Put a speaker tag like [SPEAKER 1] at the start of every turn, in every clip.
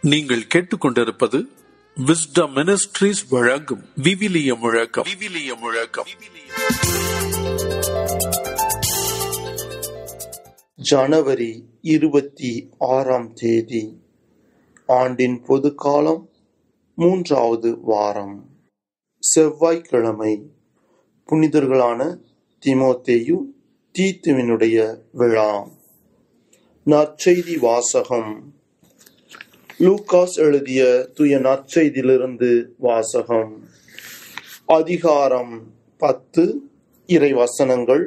[SPEAKER 1] நீங்கள் கேட்டுக்கொண்டிருப்பது wisdom ministries வழங்கும் விவிலிய முழக்கம்.
[SPEAKER 2] ஜனவரி 26 ஆண்டின் பொது காலம் 3வது வாரம், செவ்வாய்க்கிழமை. புனிதர்களான தீமோத்தேயு, தீத்துவினுடைய விழா. நற்செய்தி வாசகம். லூகாஸ் எழுதிய தூய நற்செய்தியிலிருந்து வாசகம். அதிகாரம் 10, இறைவசனங்கள்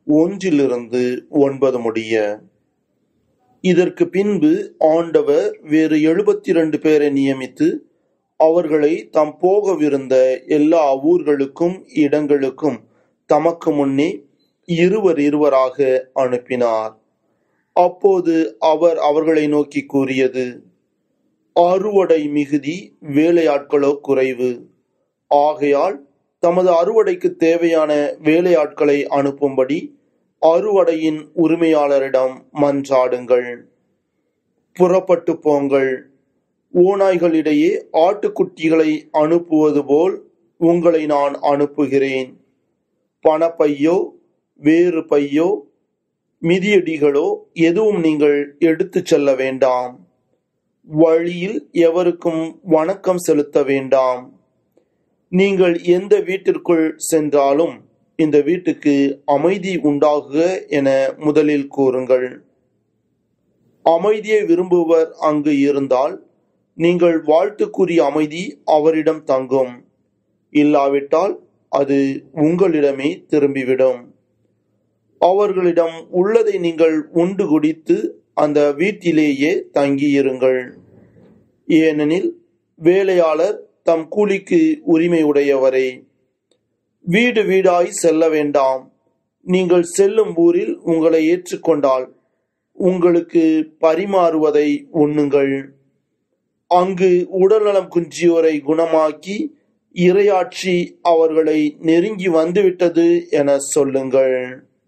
[SPEAKER 2] 1-9 முடிய. இதற்கு பின்பு ஆண்டவர் வேறு 72 பேரை நியமித்து அவர்களை தாம் போகவிருந்த எல்லா ஊர்களுக்கும் இடங்களுக்கும் தமக்கு முன்னே இருவராக அனுப்பினார். அப்போது அவர் அவர்களை நோக்கி கூறியது: அறுவடை மிகுதி, வேலையாட்களோ குறைவு. ஆகையால் தமது அறுவடைக்கு தேவையான வேலையாட்களை அனுப்பும்படி அறுவடையின் உரிமையாளரிடம் மன்றாடுங்கள். புறப்பட்டு போங்கள். ஓநாய்களிடையே ஆட்டுக்குட்டிகளை அனுப்புவது போல் உங்களை நான் அனுப்புகிறேன். பணப்பையோ வேறு பையோ மிதியடிகளோ எதுவும் நீங்கள் எடுத்துச் செல்ல வேண்டாம். வழியில் எவருக்கும் வணக்கம் செலுத்த வேண்டாம். நீங்கள் எந்த வீட்டிற்குள் சென்றாலும் இந்த வீட்டுக்கு அமைதி உண்டாகுக என முதலில் கூறுங்கள். அமைதியை விரும்புவர் அங்கு இருந்தால் நீங்கள் வாழ்த்துக்குரிய அமைதி அவரிடம் தங்கும். இல்லாவிட்டால் அது உங்களிடமே திரும்பிவிடும். அவர்களிடம் உள்ளதை நீங்கள் உண்டு குடித்து அந்த வீட்டிலேயே தங்கியிருங்கள். ஏனெனில் வேலையாளர் தம் கூலிக்கு உரிமை உடையவரே. வீடு வீடாய் செல்ல வேண்டாம். நீங்கள் செல்லும் ஊரில் உங்களை ஏற்றுக்கொண்டால் உங்களுக்கு பரிமாறுவதை உண்ணுங்கள். அங்கு உடல்நலம் குன்றியோரை குணமாக்கி இறையாட்சி அவர்களை நெருங்கி வந்துவிட்டது என சொல்லுங்கள்.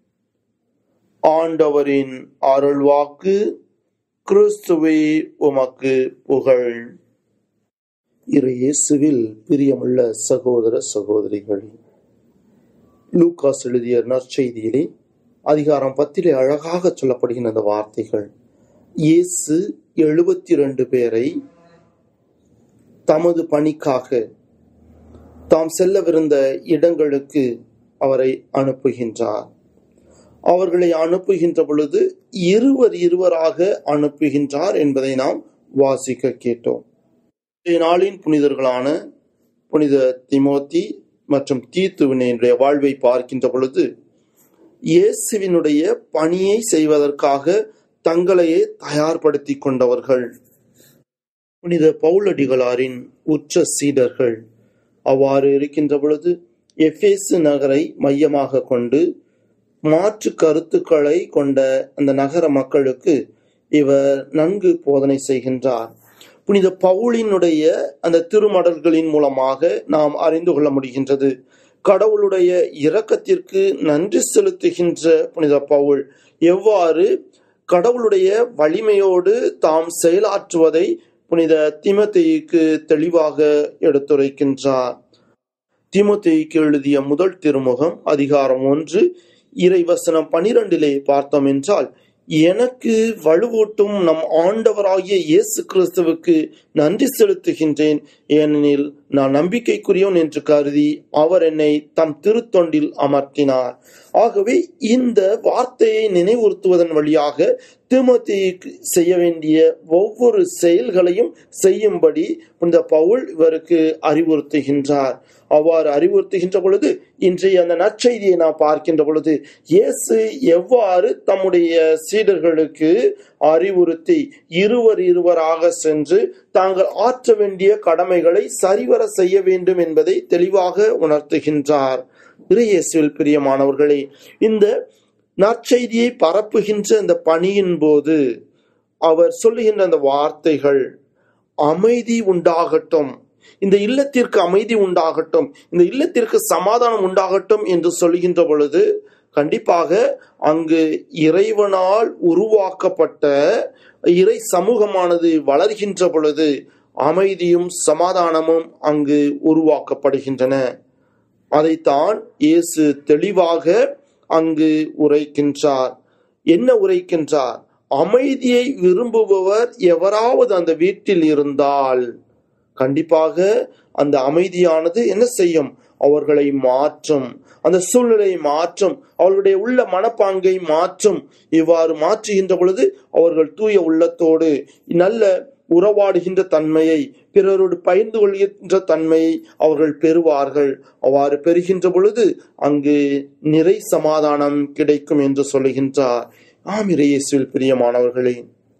[SPEAKER 2] ஆண்டவரின் அருள்வாக்கு. கிறிஸ்துவே உமக்கு புகழ். இயேசுவில் பிரியமுள்ள சகோதர சகோதரிகளே, லூகாஸ் எழுதிய நற்செய்தியிலே அதிகாரம் 10 அழகாக சொல்லப்படுகின்ற அந்த வார்த்தைகள். இயேசு 72 பேரை தமது பணிக்காக தாம் செல்லவிருந்த இடங்களுக்கு அவரை அனுப்புகின்றார். அவர்களை அனுப்புகின்ற பொழுது இருவராக அனுப்புகின்றார் என்பதை நாம் வாசிக்க கேட்டோம். நாளின் புனிதர்களான புனித தீமோத்தி மற்றும் தீத்துவினுடைய வாழ்வை பார்க்கின்ற பொழுது இயேசுவினுடைய பணியை செய்வதற்காக தங்களையே தயார்படுத்தி கொண்டவர்கள். புனித பவுலடிகளாரின் உற்ற சீடர்கள். அவ்வாறு இருக்கின்ற பொழுது எபேசு நகரை மையமாக கொண்டு மாற்று கருத்துக்களை கொண்ட அந்த நகர மக்களுக்கு இவர் நன்கு போதனை செய்கின்றார். புனித பவுலினுடைய அந்த திருமடல்களின் மூலமாக நாம் அறிந்து கொள்ள முடிகின்றது. கடவுளுடைய இரக்கத்திற்கு நன்றி செலுத்துகின்ற புனித பவுல் எவ்வாறு கடவுளுடைய வலிமையோடு தாம் செயலாற்றுவதை புனித தீமோத்தேயுக்கு தெளிவாக எடுத்துரைக்கின்றார். தீமோத்தேயுக்கு எழுதிய முதல் திருமுகம் அதிகாரம் 1 இறைவசனம் 12 பார்த்தோம் என்றால், எனக்கு வலுவூட்டும் நம் ஆண்டவராகிய இயேசு கிறிஸ்துவுக்கு நன்றி செலுத்துகின்றேன். ஏனெனில் நான் நம்பிக்கைக்குரியவன் என்று கருதி அவர் என்னை தம் திருத்தொண்டில் அமர்த்தினார். ஆகவே இந்த வார்த்தையை நினைவுறுத்துவதன் வழியாக தீமோத்தேயுக்கு செய்ய வேண்டிய ஒவ்வொரு செயல்களையும் செய்யும்படி புனித பவுல் இவருக்கு அறிவுறுத்துகின்றார். அவ்வாறு அறிவுறுத்துகின்ற பொழுது இன்றைய அந்த நற்செய்தியை நாம் பார்க்கின்ற பொழுது இயேசு எவ்வாறு தம்முடைய சீடர்களுக்கு அறிவுறுத்தி இருவராக சென்று தாங்கள் ஆற்ற வேண்டிய கடமைகளை சரிவர செய்ய வேண்டும் என்பதை தெளிவாக உணர்த்துகின்றார். இயேசுவில் பிரியமானவர்களே, இந்த நற்செய்தியை பரப்புகின்ற அந்த பணியின் போது அவர் சொல்லுகின்ற அந்த வார்த்தைகள், அமைதி உண்டாகட்டும், இந்த இல்லத்திற்கு அமைதி உண்டாகட்டும், இந்த இல்லத்திற்கு சமாதானம் உண்டாகட்டும் என்று சொல்லுகின்ற பொழுது கண்டிப்பாக அங்கு இறைவனால் உருவாக்கப்பட்ட இறை சமூகமானது வளர்கின்ற பொழுது அமைதியும் சமாதானமும் அங்கு உருவாக்கப்படுகின்றன. அதைத்தான் இயேசு தெளிவாக அங்கு உரைக்கின்றார். என்ன உரைக்கின்றார்? அமைதியை விரும்புபவர் எவராவது அந்த வீட்டில் இருந்தால் கண்டிப்பாக அந்த அமைதியானது என்ன செய்யும்? அவர்களை மாற்றும், அந்த சூழ்நிலையை மாற்றும், அவர்களுடைய உள்ள மனப்பாங்கை மாற்றும். இவ்வாறு மாற்றுகின்ற பொழுது அவர்கள் தூய உள்ளத்தோடு நல்ல உறவாடுகின்ற தன்மையை, பிறரோடு பகிர்ந்து கொள்கின்ற தன்மையை அவர்கள் பெறுவார்கள். அவ்வாறு பெறுகின்ற பொழுது அங்கு நிறை சமாதானம் கிடைக்கும் என்று சொல்லுகின்றார். ஆம், இயேசுவில் பிரியமானவர்களே,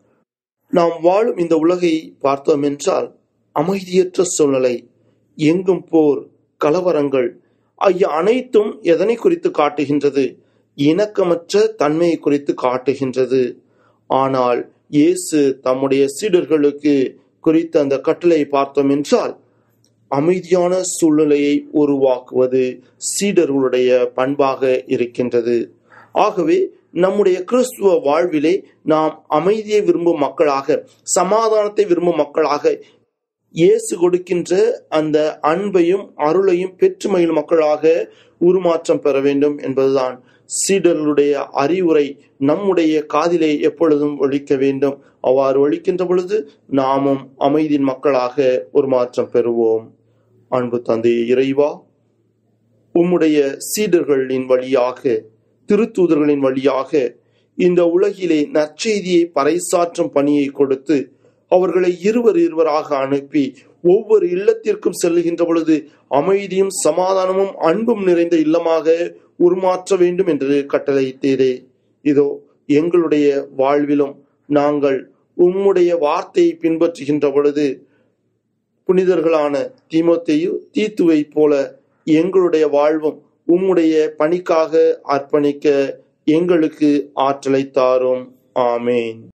[SPEAKER 2] நாம் வாழும் இந்த உலகை பார்த்தோம் என்றால் அமைதியற்ற சூழ்நிலை, எங்கும் போர், கலவரங்கள் ஆகிய அனைத்தும் எதனை குறித்து காட்டுகின்றது? இணக்கமற்ற தன்மையை குறித்து காட்டுகின்றது. ஆனால் இயேசு தம்முடைய சீடர்களுக்கு குறித்த அந்த கட்டளையை பார்த்தோம் என்றால் அமைதியான சூழ்நிலையை உருவாக்குவது சீடர்களுடைய பண்பாக இருக்கின்றது. ஆகவே நம்முடைய கிறிஸ்துவ வாழ்விலே நாம் அமைதியை விரும்பும் மக்களாக, சமாதானத்தை விரும்பும் மக்களாக, இயேசு கொடுக்கின்ற அந்த அன்பையும் அருளையும் பெற்று மகிழும் மக்களாக உருமாற்றம் பெற வேண்டும் என்பதுதான் சீடர்களுடைய அறிவுரை நம்முடைய காதிலே எப்பொழுதும் ஒலிக்க வேண்டும். அவ்வாறு ஒலிக்கின்ற பொழுது நாமும் அமைதியின் மக்களாக உருமாற்றம் பெறுவோம். அன்பு தந்தையே இறைவா, உம்முடைய சீடர்களின் வழியாக, திருத்தூதர்களின் வழியாக இந்த உலகிலே நற்செய்தியை பறைசாற்றும் பணியை கொடுத்து அவர்களை இருவராக அனுப்பி ஒவ்வொரு இல்லத்திற்கும் செல்லுகின்ற பொழுது அமைதியும் சமாதானமும் அன்பும் நிறைந்த இல்லமாக உருமாற்ற வேண்டும் என்று கட்டளையிட்டீரே. இதோ எங்களுடைய வாழ்விலும் நாங்கள் உம்முடைய வார்த்தையை பின்பற்றுகின்ற பொழுது புனிதர்களான தீமோத்தேயு, தீத்துவை போல எங்களுடைய வாழ்வும் உம்முடைய பணிக்காக அர்ப்பணிக்க எங்களுக்கு ஆற்றலை தாரும். ஆமேன்.